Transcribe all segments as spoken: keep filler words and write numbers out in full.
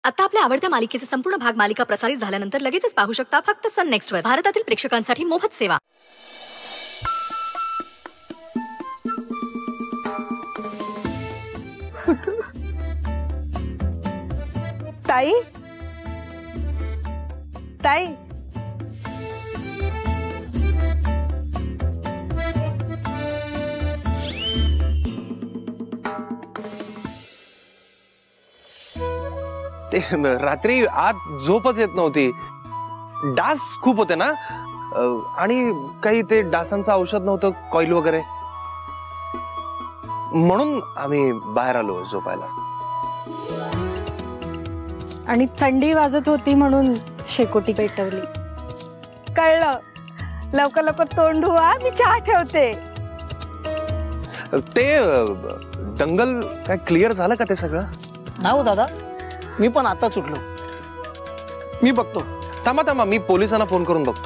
आता आपल्या आवडत्या मालिकेचे संपूर्ण भाग मालिका प्रसारित झाल्यानंतर लगेचच पाहू शकता फक्त सन नेक्स्ट वर. भारतातील प्रेक्षकांसाठी मोफत सेवा. ताई ताई ते रात्री आत झोपच येत नव्हती. डास खूप होते ना, आणि काही ते डासांचं औषध नव्हतं, कॉईल वगैरे, म्हणून आम्ही बाहेर आलो झोपायला. आणि थंडी वाजत होती म्हणून शेकोटी पेटवली. कळलं. लवकर लवकर तोंड धुवा, मी चहा ठेवते. ते दंगल काय क्लिअर झालं का ते सगळं? नाही हो दादा, मी पण आता उठलो. मी बघतो. थांबा थांबा, मी पोलिसांना फोन करून बघतो.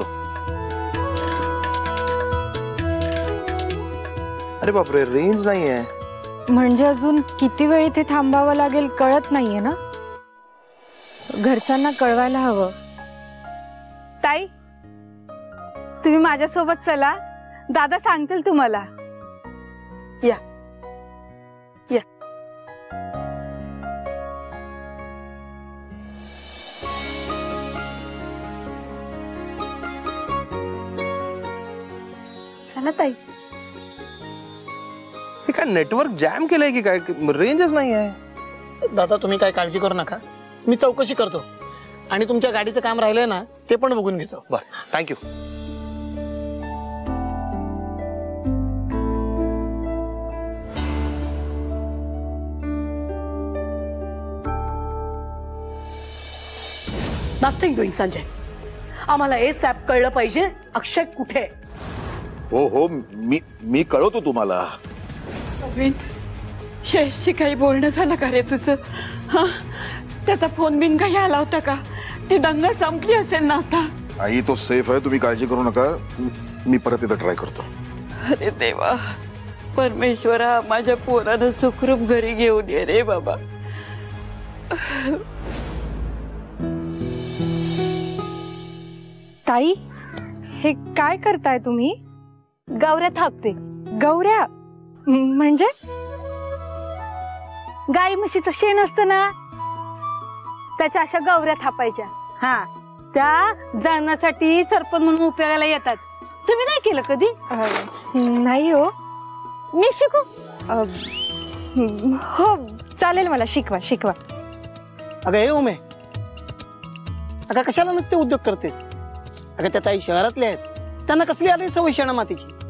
अरे बापरे, रेंज नाहीये. म्हणजे अजून किती वेळ इथे थांबावं लागेल कळत नाहीये ना. घरच्यांना कळवायला हवं. ताई तुम्ही माझ्यासोबत चला, दादा सांगतील तुम्हाला. या या. चला ताई. हे काय नेटवर्क जॅम केलंय की काय? रेंजच नाही आहे. दादा तुम्ही काय काळजी करू नका, मी चौकशी करतो आणि तुमच्या गाडीचं काम राहिलंय ना ते पण बघून घेतो. बरं, थँक्यू. Nothing doing Sanjay. आम्हाला ए सॅप कळलं पाहिजे अक्षय कुठे. हो हो, मी मी कळवतो तुम्हाला. शेषशी काही बोलणं झालं का रे तुझं? हा, त्याचा फोन बिन काही आला होता का? ती दंगल संपली असेल ना आता? आई तो सेफ आहे, तुम्ही काळजी करू नका. मी परत एकदा ट्राय करतो. अरे देवा, परमेश्वरा माझ्या पोरानं सुखरूप घरी घेऊन ये रे बाबा. ताई, हे काय करताय तुम्ही? गौऱ्या थापते. गौऱ्या म्हणजे? गाई म्हशीचं शेण असतं ना, त्याच्या अशा गौऱ्या थापायच्या. हा, त्या जळणासाठी सरपण म्हणून उपयोगाला येतात. तुम्ही नाही केलं कधी? नाही हो. मी शिकू? हो चालेल, मला शिकवा शिकवा. अगं हे उमे, अगं कशाला नसते उद्योग करतेस? अगं त्या ताई शहरातल्या आहेत, त्यांना कसली आली सवय शेणा मातीची.